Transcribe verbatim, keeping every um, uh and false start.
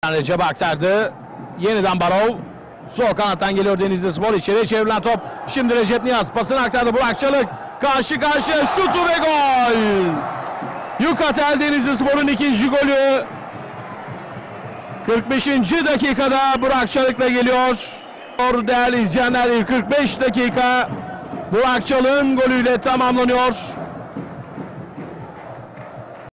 Recep'e aktardı. Yeniden Barov. Sol kanattan geliyor Denizlispor. İçeriye çevrilen top. Şimdi Recep Niyaz pasını aktardı. Burak Çalık. Karşı karşıya şutu ve gol. Yukatel Denizlispor'un ikinci golü. kırk beşinci dakikada Burak Çalık'la geliyor. Değerli izleyenler, kırk beş dakika Burak Çalık'ın golüyle tamamlanıyor.